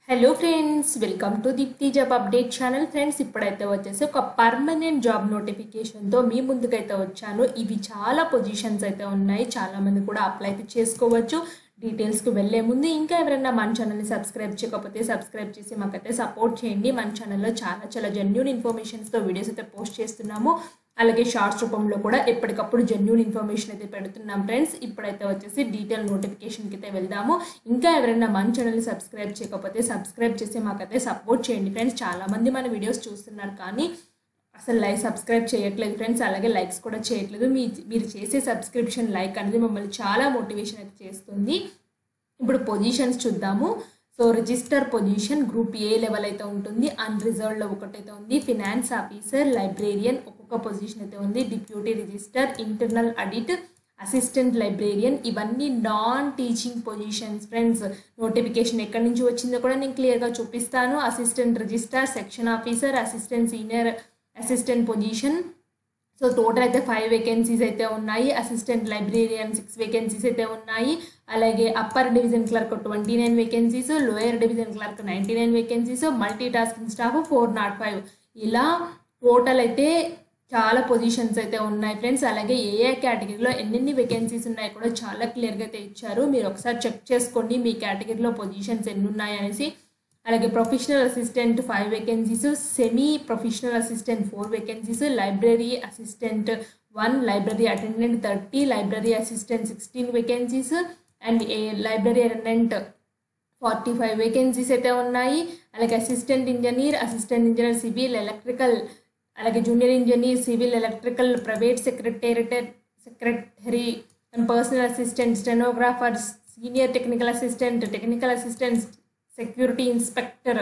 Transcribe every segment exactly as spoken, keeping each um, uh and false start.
Hello friends, welcome to Deepti job update channel. Friends, ఇప్పుడైతే వచ్చేసి ఒక పర్మనెంట్ జాబ్ నోటిఫికేషన్తో మీ ముందుకైతే వచ్చాను. ఇవి చాలా పొజిషన్స్ అయితే ఉన్నాయి, చాలామంది కూడా అప్లై అయితే చేసుకోవచ్చు. డీటెయిల్స్కి వెళ్ళే ముందు ఇంకా ఎవరైనా మన ఛానల్ని సబ్స్క్రైబ్ చేయకపోతే సబ్స్క్రైబ్ చేసి మాకైతే సపోర్ట్ చేయండి. మన ఛానల్లో చాలా చాలా జెన్యూన్ ఇన్ఫర్మేషన్స్తో వీడియోస్ అయితే పోస్ట్ చేస్తున్నాము. అలాగే షార్ట్స్ రూపంలో కూడా ఎప్పటికప్పుడు జెన్యూన్ ఇన్ఫర్మేషన్ అయితే పెడుతున్నాం. ఫ్రెండ్స్, ఇప్పుడైతే వచ్చేసి డీటెయిల్ నోటిఫికేషన్కి అయితే వెళ్దాము. ఇంకా ఎవరైనా మన ఛానల్ని సబ్స్క్రైబ్ చేయకపోతే సబ్స్క్రైబ్ చేసి మాకైతే సపోర్ట్ చేయండి. ఫ్రెండ్స్, చాలామంది మన వీడియోస్ చూస్తున్నారు కానీ అసలు లైక్ సబ్స్క్రైబ్ చేయట్లేదు ఫ్రెండ్స్. అలాగే లైక్స్ కూడా చేయట్లేదు. మీ మీరు చేసే సబ్స్క్రిప్షన్ లైక్ అనేది మమ్మల్ని చాలా మోటివేషన్ అయితే చేస్తుంది. ఇప్పుడు పొజిషన్స్ చూద్దాము. So register position group A level అయితే ఉంటుంది. అన్రిజర్వ్డ్లో ఒకటైతే ఉంది. ఫినాన్స్ ఆఫీసర్, లైబ్రేరియన్ ఒక్కొక్క పొజిషన్ అయితే ఉంది. Deputy register, internal audit, assistant librarian, ఇవన్నీ non teaching positions. Friends, notification ఎక్కడి నుంచి వచ్చిందో కూడా నేను క్లియర్గా చూపిస్తాను. Assistant register, section officer, assistant senior assistant position. So total అయితే ఫైవ్ వేకెన్సీస్ అయితే ఉన్నాయి. అసిస్టెంట్ లైబ్రేరియన్ సిక్స్ వేకెన్సీస్ అయితే ఉన్నాయి. అలాగే upper division clerk twenty nine vacancies, lower division clerk ninety nine vacancies, multi tasking staff four nought five ఇలా total అయితే చాలా positions అయితే ఉన్నాయి. ఫ్రెండ్స్, అలాగే ఏ ఏ కేటగిరీలో ఎన్నెన్ని వేకెన్సీస్ ఉన్నాయి కూడా చాలా క్లియర్గా అయితే ఇచ్చారు. మీరు ఒకసారి చెక్ చేసుకోండి మీ కేటగిరీలో పొజిషన్స్ ఎన్ని ఉన్నాయి అనేసి. అలాగే professional assistant five vacancies, semi professional assistant four vacancies, library assistant one, library attendant thirty, library assistant sixteen vacancies and a library attendant forty five vacancies అయితే ఉన్నాయి. అలాగే assistant engineer, assistant engineer civil electrical, అలాగే junior engineer civil electrical, private secretariat secretary and personal assistant, stenographer, senior technical assistant, technical assistant, security inspector,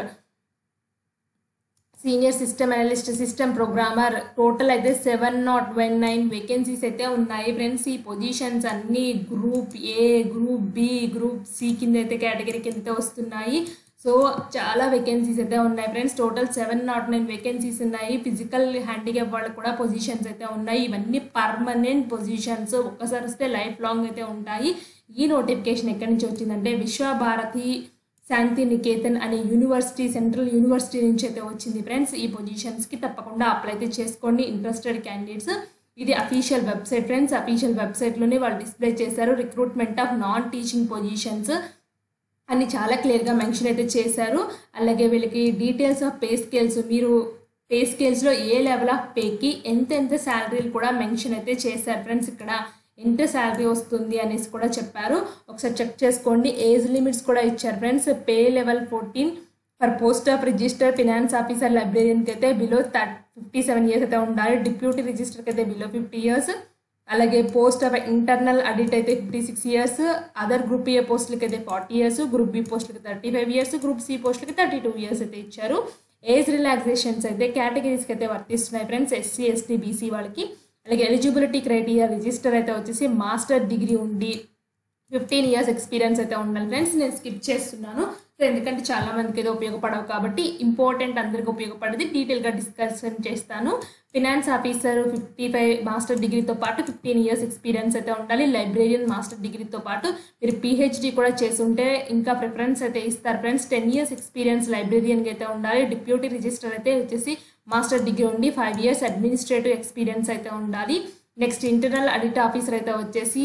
senior system analyst, system programmer, total అయితే seven nought one nine vacancies అయితే ఉన్నాయి. Friends, ఈ positions అన్నీ group A, group B, group C కింద అయితే category కింద వస్తున్నాయి. So చాలా వేకెన్సీస్ అయితే ఉన్నాయి. Friends, total seven nought nine vacancies ఉన్నాయి. ఫిజికల్ హ్యాండిక్యాప్ వాళ్ళకి కూడా పొజిషన్స్ అయితే ఉన్నాయి. ఇవన్నీ పర్మనెంట్ పొజిషన్స్, ఒక్కసారి వస్తే లైఫ్ లాంగ్ అయితే ఉంటాయి. ఈ నోటిఫికేషన్ ఎక్కడి నుంచి వచ్చిందంటే విశ్వభారతి శాంతి నికేతన్ అనే యూనివర్సిటీ, సెంట్రల్ యూనివర్సిటీ నుంచి అయితే వచ్చింది. ఫ్రెండ్స్, ఈ పొజిషన్స్కి తప్పకుండా అప్లై అయితే చేసుకోండి ఇంట్రెస్టెడ్ క్యాండిడేట్స్. ఇది అఫీషియల్ వెబ్సైట్. ఫ్రెండ్స్, అఫీషియల్ వెబ్సైట్లోనే వాళ్ళు డిస్ప్లే చేశారు. Recruitment of non teaching positions అని చాలా క్లియర్గా మెన్షన్ అయితే చేశారు. అలాగే వీళ్ళకి డీటెయిల్స్ ఆఫ్ పే స్కేల్స్, మీరు పే స్కేల్స్లో ఏ లెవెల్ ఆఫ్ పేకి ఎంత ఎంత శాలరీలు కూడా మెన్షన్ అయితే చేశారు. ఫ్రెండ్స్, ఇక్కడ ఎంత శాలరీ వస్తుంది అనేసి కూడా చెప్పారు. ఒకసారి చెక్ చేసుకోండి. ఏజ్ లిమిట్స్ కూడా ఇచ్చారు. Friends, pay level fourteen for post of registrar finance officer లైబ్రేరియన్కి అయితే below thirty fifty seven years అయితే ఉండాలి. డిప్యూటీ రిజిస్టర్కి అయితే బిలో ఫిఫ్టీ ఇయర్స్. అలాగే పోస్ట్ ఆఫ్ ఇంటర్నల్ ఆడిట్ అయితే fifty six years. Other group A పోస్టులకి అయితే ఫార్టీ ఇయర్స్, గ్రూప్ బి పోస్టులకి thirty five years, group C పోస్టులకి థర్టీ టూ ఇయర్స్ అయితే ఇచ్చారు. ఏజ్ రిలాక్సేషన్స్ అయితే కేటగిరీస్కి అయితే వర్తిస్తున్నాయి. ఫ్రెండ్స్, ఎస్సీ ఎస్టీ బీసీ వాళ్ళకి. అలాగే ఎలిజిబిలిటీ క్రైటీరియా రిజిస్టర్ అయితే వచ్చేసి మాస్టర్ డిగ్రీ ఉండి ఫిఫ్టీన్ ఇయర్స్ ఎక్స్పీరియన్స్ అయితే ఉండాలి. ఫ్రెండ్స్, నేను స్కిప్ చేస్తున్నాను ఎందుకంటే చాలా మందికి ఏదో ఉపయోగపడవు కాబట్టి ఇంపార్టెంట్ అందరికి ఉపయోగపడేది డీటెయిల్గా డిస్కషన్ చేస్తాను. Finance officer fifty five master డిగ్రీతో పాటు ఫిఫ్టీన్ ఇయర్స్ ఎక్స్పీరియన్స్ అయితే ఉండాలి. లైబ్రేరియన్ మాస్టర్ డిగ్రీతో పాటు మీరు పిహెచ్డి కూడా చేస్తుంటే ఇంకా ప్రిఫరెన్స్ అయితే ఇస్తారు. ఫ్రెండ్స్, టెన్ ఇయర్స్ ఎక్స్పీరియన్స్ లైబ్రేరియన్కి అయితే ఉండాలి. డిప్యూటీ రిజిస్టర్ అయితే వచ్చేసి మాస్టర్ డిగ్రీ ఉండి ఫైవ్ ఇయర్స్ అడ్మినిస్ట్రేటివ్ ఎక్స్పీరియన్స్ అయితే ఉండాలి. నెక్స్ట్ ఇంటర్నల్ ఆడిట్ ఆఫీసర్ అయితే వచ్చేసి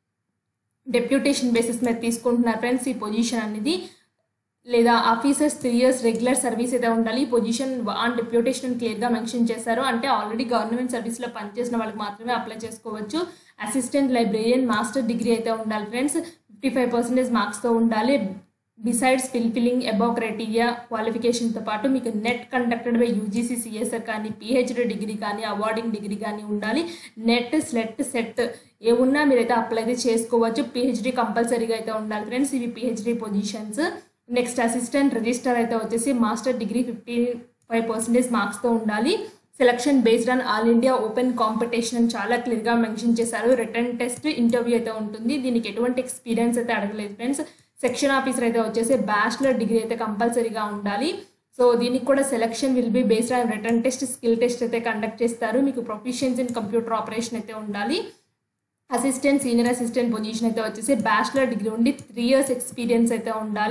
డెప్యూటేషన్ బేసిస్ మీద తీసుకుంటున్నారు. ఫ్రెండ్స్, ఈ పొజిషన్ అనేది లేదా officers three years regular service అయితే ఉండాలి. ఈ పొజిషన్ ఆన్ డెప్యూటేషన్ క్లియర్గా మెన్షన్ చేశారు. అంటే ఆల్రెడీ గవర్నమెంట్ సర్వీస్లో పనిచేసిన వాళ్ళకి మాత్రమే అప్లై చేసుకోవచ్చు. అసిస్టెంట్ లైబ్రేరియన్ మాస్టర్ డిగ్రీ అయితే ఉండాలి. ఫ్రెండ్స్, ఫిఫ్టీ ఫైవ్ పర్సెంటేజ్ మార్క్స్తో ఉండాలి. బిసైడ్స్ ఫిల్ఫిలింగ్ అబౌవ్ క్రైటీరియా క్వాలిఫికేషన్తో పాటు మీకు NET conducted by UGC CSIR కానీ, పిహెచ్డి డిగ్రీ కానీ, అవార్డింగ్ డిగ్రీ కానీ ఉండాలి. నెట్ స్లెట్ సెట్ ఏ ఉన్నా మీరైతే అప్లై అయితే చేసుకోవచ్చు. పిహెచ్డి కంపల్సరీగా అయితే ఉండాలి. ఫ్రెండ్స్, ఇవి PhD positions. Next assistant registrar అయితే వచ్చేసి master degree fifty five percentage మార్క్స్తో ఉండాలి. Selection based on all India open competition అని చాలా క్లియర్గా మెన్షన్ చేశారు. రిటర్న్ టెస్ట్, ఇంటర్వ్యూ అయితే ఉంటుంది. దీనికి ఎటువంటి ఎక్స్పీరియన్స్ అయితే అడగలేదు. ఫ్రెండ్స్, సెక్షన్ ఆఫీసర్ అయితే వచ్చేసి బ్యాచిలర్ డిగ్రీ అయితే కంపల్సరీగా ఉండాలి. సో దీనికి కూడా selection will be based on written test, skill test అయితే కండక్ట్ చేస్తారు. మీకు ప్రొఫిషియన్సీ ఇన్ కంప్యూటర్ ఆపరేషన్ అయితే ఉండాలి. అసిస్టెంట్ సీనియర్ అసిస్టెంట్ పొజిషన్ అయితే వచ్చేసి బ్యాచిలర్ డిగ్రీ ఉండి త్రీ ఇయర్స్ ఎక్స్పీరియన్స్ అయితే ఉండాలి.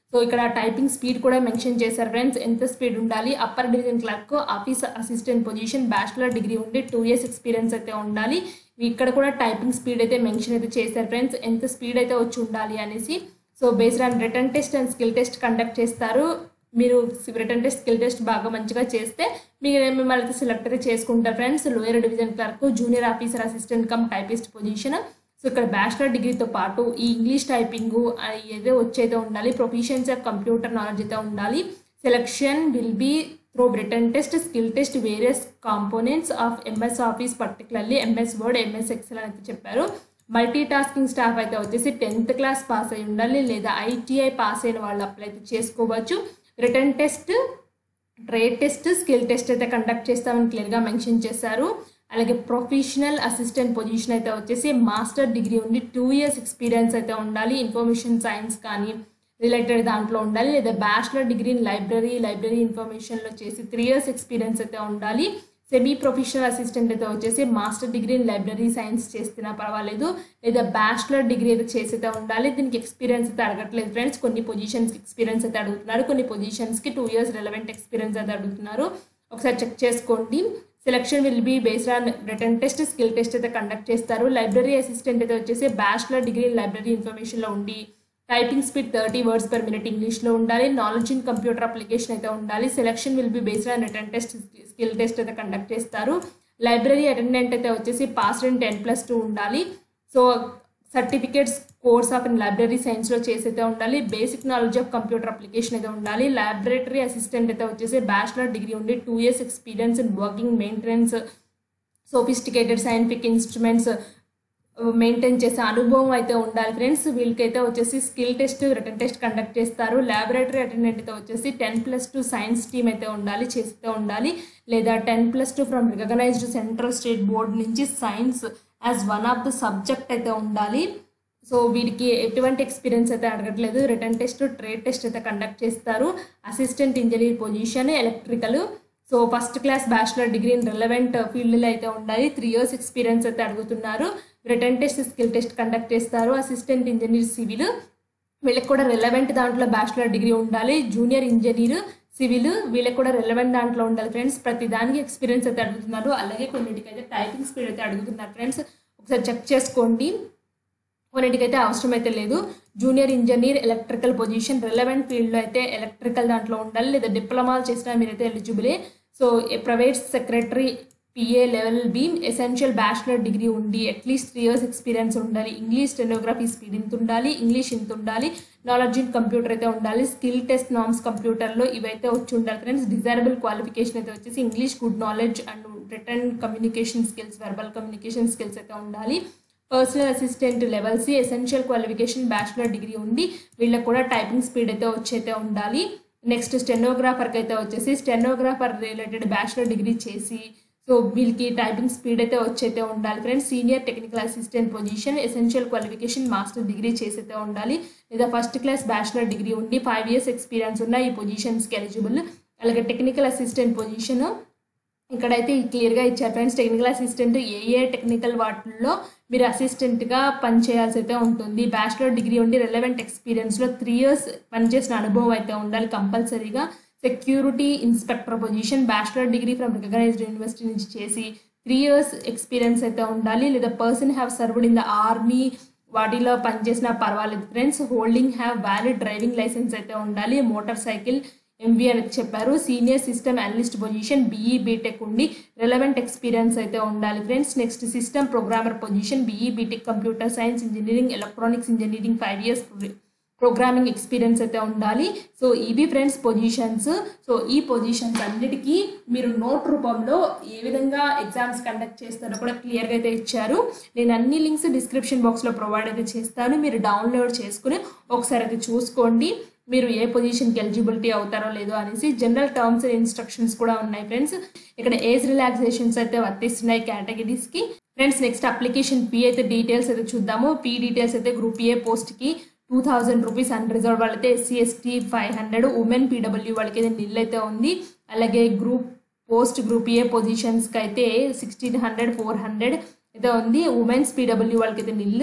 సో ఇక్కడ టైపింగ్ స్పీడ్ కూడా మెన్షన్ చేశారు ఫ్రెండ్స్, ఎంత స్పీడ్ ఉండాలి. Upper division clerk office assistant position bachelor degree ఉండి టూ ఇయర్స్ ఎక్స్పీరియన్స్ అయితే ఉండాలి. ఇక్కడ కూడా టైపింగ్ స్పీడ్ అయితే మెన్షన్ అయితే చేశారు ఫ్రెండ్స్, ఎంత స్పీడ్ అయితే వచ్చి ఉండాలి అనేసి. So based on written test and skill test conduct చేస్తారు. మీరు రిటర్న్ టెస్ట్ స్కిల్ టెస్ట్ బాగా మంచిగా చేస్తే మీరు మిమ్మల్ని అయితే సెలెక్ట్ అయితే చేసుకుంటారు friends. Lower division clerk junior officer assistant cum typist position. So ఇక్కడ బ్యాచిలర్ డిగ్రీతో పాటు ఈ ఇంగ్లీష్ టైపింగ్ ఏదో వచ్చైతే ఉండాలి. ప్రొఫిషియన్సీ ఆఫ్ కంప్యూటర్ నాలెడ్జ్ అయితే ఉండాలి. Selection will be through written test skill test various components of MS Office, particularly MS Word, MS Excel అని అయితే చెప్పారు. మల్టీ టాస్కింగ్ స్టాఫ్ అయితే వచ్చేసి టెన్త్ క్లాస్ పాస్ అయి ఉండాలి, లేదా ఐటీఐ పాస్ అయిన వాళ్ళు అప్లై అయితే చేసుకోవచ్చు. Written test, trade test, skill test అయితే కండక్ట్ చేస్తామని క్లియర్గా మెన్షన్ చేశారు. అలాగే ప్రొఫెషనల్ అసిస్టెంట్ పొజిషన్ అయితే వచ్చేసి మాస్టర్ డిగ్రీ ఉండి టూ ఇయర్స్ ఎక్స్పీరియన్స్ అయితే ఉండాలి. ఇన్ఫర్మేషన్ సైన్స్ కానీ రిలేటెడ్ దాంట్లో ఉండాలి, లేదా bachelor degree in library library ఇన్ఫర్మేషన్లో చేసి త్రీ ఇయర్స్ ఎక్స్పీరియన్స్ అయితే ఉండాలి. సెమీ ప్రొఫెషనల్ అసిస్టెంట్ అయితే వచ్చేసి master degree in library science చేస్తున్నా పర్వాలేదు, లేదా బ్యాచిలర్ డిగ్రీ అయితే చేసి అయితే ఉండాలి. దీనికి ఎక్స్పీరియన్స్ అయితే అడగట్లేదు ఫ్రెండ్స్, కొన్ని పొజిషన్స్కి ఎక్స్పీరియన్స్ అయితే అడుగుతున్నారు, కొన్ని పొజిషన్స్కి టూ ఇయర్స్ రెలవెంట్ ఎక్స్పీరియన్స్ అయితే అడుగుతున్నారు. ఒకసారి చెక్ చేసుకోండి. Selection will be based on written test skill test అయితే కండక్ట్ చేస్తారు. లైబ్రరీ అసిస్టెంట్ అయితే వచ్చేసి బ్యాచిలర్ డిగ్రీ ఇన్ లైబ్రరీ ఇన్ఫర్మేషన్లో ఉండి typing speed thirty words per minute ఇంగ్లీష్లో ఉండాలి. నాలెడ్జ్ ఇన్ కంప్యూటర్ అప్లికేషన్ అయితే ఉండాలి. Selection will be based on written test skill test అయితే కండక్ట్ చేస్తారు. లైబ్రరీ అటెండెంట్ అయితే వచ్చేసి pass in ten plus two ఉండాలి. So certificates course of in library సైన్స్లో చేసి అయితే ఉండాలి. Basic knowledge of computer application అయితే ఉండాలి. ల్యాబొరేటరీ అసిస్టెంట్ అయితే వచ్చేసి బ్యాచిలర్ డిగ్రీ ఉండి two years experience in working maintenance sophisticated scientific instruments maintain చేసే అనుభవం అయితే ఉండాలి ఫ్రెండ్స్. వీళ్ళకైతే వచ్చేసి skill test written test conduct చేస్తారు. ల్యాబొరేటరీ అటెండెంట్ అయితే వచ్చేసి ten plus two science stream అయితే ఉండాలి, చేస్తే ఉండాలి, లేదా ten plus two from recognised central state board నుంచి science as one of the subject అయితే ఉండాలి. సో వీడికి ఎటువంటి ఎక్స్పీరియన్స్ అయితే అడగట్లేదు. రిటర్న్ టెస్ట్ ట్రేడ్ టెస్ట్ అయితే కండక్ట్ చేస్తారు. Assistant engineer position electrical. So first class bachelor degree in relevant ఫీల్డ్లో అయితే ఉండాలి. త్రీ ఇయర్స్ ఎక్స్పీరియన్స్ అయితే అడుగుతున్నారు. Written test skill test conduct చేస్తారు. అసిస్టెంట్ ఇంజనీర్ సివిల్, వీళ్ళకి కూడా రిలవెంట్ దాంట్లో బ్యాచిలర్ డిగ్రీ ఉండాలి. జూనియర్ ఇంజనీర్ సివిల్, వీళ్ళకి కూడా రిలవెంట్ దాంట్లో ఉండాలి ఫ్రెండ్స్. ప్రతి దానికి ఎక్స్పీరియన్స్ అయితే అడుగుతున్నారు. అలాగే కొన్నిటికైతే టైపింగ్ స్పీడ్ అయితే అడుగుతున్నారు ఫ్రెండ్స్, ఒకసారి చెక్ చేసుకోండి. కొన్నిటికైతే అవసరం అయితే లేదు. Junior engineer electrical position relevant ఫీల్డ్లో అయితే ఎలక్ట్రికల్ దాంట్లో ఉండాలి, లేదా డిప్లొమాలు చేసినా మీరైతే ఎలిజిబులే. So private secretary PA level B essential bachelor degree ఉండి అట్లీస్ట్ త్రీ ఇయర్స్ ఎక్స్పీరియన్స్ ఉండాలి. ఇంగ్లీష్ స్టెనోగ్రఫీ స్పీడ్ ఇంత ఉండాలి, ఇంగ్లీష్ ఇంత ఉండాలి, నాలెడ్జ్ ఇన్ కంప్యూటర్ అయితే ఉండాలి. స్కిల్ టెస్ట్ నామ్స్ కంప్యూటర్లో ఇవైతే వచ్చి ఉండాలి ఫ్రెండ్స్. డిజైరబుల్ క్వాలిఫికేషన్ అయితే వచ్చేసి English good knowledge and written communication skills, verbal communication skills అయితే ఉండాలి. Personal assistant level C essential qualification bachelor degree ఉండి వీళ్ళకి కూడా టైపింగ్ స్పీడ్ అయితే వచ్చైతే ఉండాలి. నెక్స్ట్ స్టెనోగ్రాఫర్కి అయితే వచ్చేసి స్టెనోగ్రాఫర్ రిలేటెడ్ బ్యాచిలర్ డిగ్రీ చేసి సో వీళ్ళకి టైపింగ్ స్పీడ్ అయితే వచ్చైతే ఉండాలి friends. Senior technical assistant position essential qualification master degree చేసైతే ఉండాలి, లేదా ఫస్ట్ క్లాస్ బ్యాచిలర్ డిగ్రీ ఉండి ఫైవ్ ఇయర్స్ ఎక్స్పీరియన్స్ ఉన్న ఈ పొజిషన్స్కి ఎలిజిబుల్. అలాగే టెక్నికల్ అసిస్టెంట్ పొజిషన్ ఇక్కడైతే క్లియర్గా ఇచ్చారు ఫ్రెండ్స్. టెక్నికల్ అసిస్టెంట్ ఏ ఏ టెక్నికల్ వాటిల్లో మీరు అసిస్టెంట్గా పనిచేయాల్సి అయితే ఉంటుంది. బ్యాచిలర్ డిగ్రీ ఉండి రెలవెంట్ ఎక్స్పీరియన్స్లో త్రీ ఇయర్స్ పనిచేసిన అనుభవం అయితే ఉండాలి కంపల్సరీగా. Security inspector position bachelor degree from recognised university నుంచి చేసి త్రీ ఇయర్స్ ఎక్స్పీరియన్స్ అయితే ఉండాలి, లేదా person have served in the army వాటిలో పనిచేసినా పర్వాలేదు friends. Holding have valid driving licence అయితే ఉండాలి. మోటార్ సైకిల్ ఎంబీ అని చెప్పారు. Senior system analyst position BE BTech ఉండి రెలవెంట్ ఎక్స్పీరియన్స్ అయితే ఉండాలి friends. Next system programmer position BE BTech computer science engineering electronics engineering five years programming experience అయితే ఉండాలి. So ఇవి ఫ్రెండ్స్ పొజిషన్స్. సో ఈ positions అన్నిటికీ మీరు నోట్ రూపంలో ఏ విధంగా ఎగ్జామ్స్ కండక్ట్ చేస్తారో కూడా క్లియర్గా అయితే ఇచ్చారు. నేను అన్ని లింక్స్ డిస్క్రిప్షన్ బాక్స్లో ప్రొవైడ్ అయితే చేస్తాను, మీరు డౌన్లోడ్ చేసుకుని ఒకసారి అయితే చూసుకోండి మీరు ఏ పొజిషన్కి ఎలిజిబిలిటీ అవుతారో లేదో అనేసి. జనరల్ టర్మ్స్ అండ్ ఇన్స్ట్రక్షన్స్ కూడా ఉన్నాయి ఫ్రెండ్స్. ఇక్కడ ఏజ్ రిలాక్సేషన్స్ అయితే వర్తిస్తున్నాయి కేటగిరీస్కి ఫ్రెండ్స్. నెక్స్ట్ అప్లికేషన్ ఫీ అయితే డీటెయిల్స్ అయితే చూద్దాము. ఫీ డీటెయిల్స్ అయితే గ్రూప్ ఏ పోస్ట్కి two thousand rupees unreserved వాళ్ళైతే SC ST five hundred women PW వాళ్ళకి అయితే నిల్ అయితే ఉంది. అలాగే గ్రూప్ పోస్ట్ గ్రూప్ ఏ పొజిషన్స్కి అయితే సిక్స్టీన్ హండ్రెడ్ ఫోర్ హండ్రెడ్ అయితే ఉంది. ఉమెన్స్ పీడబ్ల్యూ వాళ్ళకి అయితే నిల్.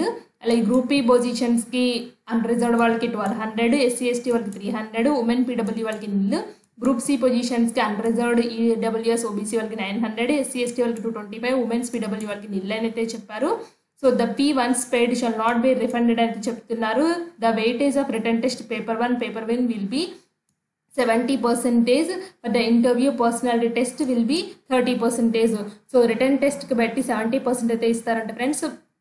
అలాగే గ్రూప్ ఈ పొజిషన్స్కి అన్రిజర్వ్డ్ వాళ్ళకి ట్వెల్వ్ హండ్రెడ్ ఎస్సీ ఎస్టీ వాళ్ళకి త్రీ హండ్రెడ్ ఉమెన్ పీడబ్ల్యూ వాళ్ళకి నిల్ గ్రూప్ సి పొజిషన్స్కి అన్రిజర్వ్డ్ ఈడబ్ల్యూఎస్ ఓబీసీ వాళ్ళకి నైన్ హండ్రెడ్ ఎస్సీ ఎస్టీ వాళ్ళకి two twenty five women's PW వాళ్ళకి నిల్ అని అయితే చెప్పారు. So the fee once paid shall not be refunded అని చెప్తున్నారు. The weightage of written test paper one paper one will be seventy percentage but the interview personality test will be thirty percentage. So written టెస్ట్కి బట్టి seventy percent అయితే ఇస్తారంట friends.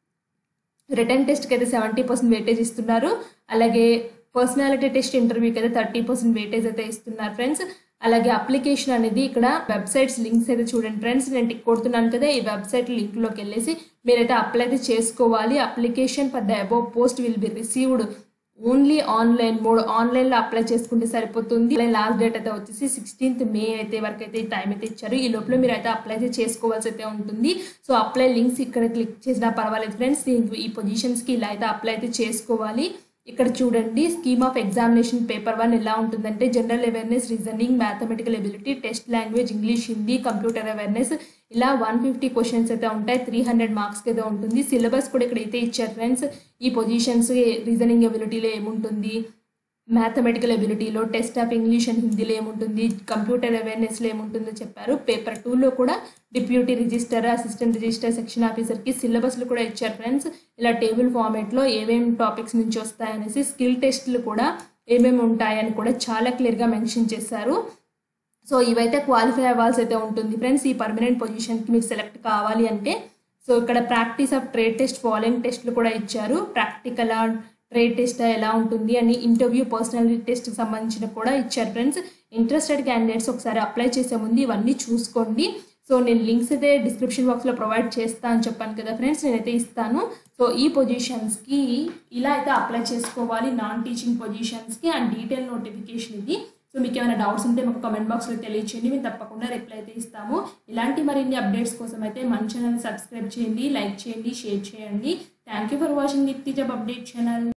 Return టెస్ట్కి అయితే seventy percent weightage ఇస్తున్నారు. అలాగే personality test ఇంటర్వ్యూకి అయితే థర్టీ పర్సెంట్ వెయిటేజ్ అయితే ఇస్తున్నారు ఫ్రెండ్స్. అలాగే అప్లికేషన్ అనేది ఇక్కడ వెబ్సైట్స్ లింక్స్ అయితే చూడండి ఫ్రెండ్స్, నేను టిక్ కొడుతున్నాను కదా, ఈ వెబ్సైట్ లింక్లోకి వెళ్ళేసి మీరైతే అప్లై అయితే చేసుకోవాలి. Application for the above post will be received only online mode, ఆన్లైన్లో అప్లై చేసుకుంటే సరిపోతుంది. లాస్ట్ డేట్ అయితే వచ్చేసి సిక్స్టీన్త్ మే అయితే వరకు అయితే టైం అయితే ఇచ్చారు. ఈ లోపల మీరు అయితే అప్లై అయితే చేసుకోవాల్సి అయితే ఉంటుంది. సో అప్లై లింక్స్ ఇక్కడ క్లిక్ చేసినా పర్వాలేదు ఫ్రెండ్స్. ఈ పొజిషన్స్కి ఇలా అయితే అప్లై అయితే చేసుకోవాలి. ఇక్కడ చూడండి scheme of examination paper one ఎలా ఉంటుందంటే general awareness, reasoning, mathematical ability, test language, English, Hindi, computer awareness ఇలా వన్ ఫిఫ్టీ క్వశ్చన్స్ అయితే ఉంటాయి. త్రీ హండ్రెడ్ మార్క్స్కి అయితే ఉంటుంది. సిలబస్ కూడా ఇక్కడ అయితే ఇచ్చారు ఫ్రెండ్స్. ఈ పొజిషన్స్ రీజనింగ్ ఎబిలిటీలో ఏముంటుంది, మ్యాథమెటికల్ ఎబిలిటీలో, టెస్ట్ ఆఫ్ ఇంగ్లీష్ అండ్ హిందీలో ఏముంటుంది, కంప్యూటర్ అవేర్నెస్లో ఏముంటుందో చెప్పారు. పేపర్ టూలో కూడా deputy registrar, assistant register, section ఆఫీసర్కి సిలబస్లు కూడా ఇచ్చారు ఫ్రెండ్స్. ఇలా టేబుల్ ఫార్మేట్లో ఏమేమి టాపిక్స్ నుంచి వస్తాయనేసి, స్కిల్ టెస్ట్లు కూడా ఏమేమి ఉంటాయని కూడా చాలా క్లియర్గా మెన్షన్ చేశారు. సో ఇవైతే క్వాలిఫై అవ్వాల్సి అయితే ఉంటుంది ఫ్రెండ్స్. ఈ పర్మనెంట్ పొజిషన్కి మీకు సెలెక్ట్ కావాలి అంటే. సో ఇక్కడ practice of trade test, following టెస్ట్లు కూడా ఇచ్చారు. ప్రాక్టికల్ ట్రేడ్ టెస్ట్ ఎలా ఉంటుంది అని, ఇంటర్వ్యూ పర్సనాలిటీ టెస్ట్కి సంబంధించిన కూడా ఇచ్చారు ఫ్రెండ్స్. ఇంట్రెస్టెడ్ క్యాండిడేట్స్ ఒకసారి అప్లై చేసే ముందు ఇవన్నీ చూసుకోండి. సో నేను లింక్స్ అయితే డిస్క్రిప్షన్ బాక్స్లో ప్రొవైడ్ చేస్తా అని చెప్పాను కదా ఫ్రెండ్స్, నేనైతే ఇస్తాను. సో ఈ పొజిషన్స్కి ఇలా అయితే అప్లై చేసుకోవాలి, నాన్ టీచింగ్ పొజిషన్స్కి. అండ్ డీటెయిల్ నోటిఫికేషన్ ఇది. సో మీకు ఏమైనా డౌట్స్ ఉంటే మాకు కమెంట్ బాక్స్లో తెలియచేయండి, మేము తప్పకుండా రిప్లై అయితే ఇస్తాము. ఇలాంటి మరిన్ని అప్డేట్స్ కోసం అయితే మన ఛానల్ని సబ్స్క్రైబ్ చేయండి, లైక్ చేయండి, షేర్ చేయండి. Thank you for watching Nitya job update channel.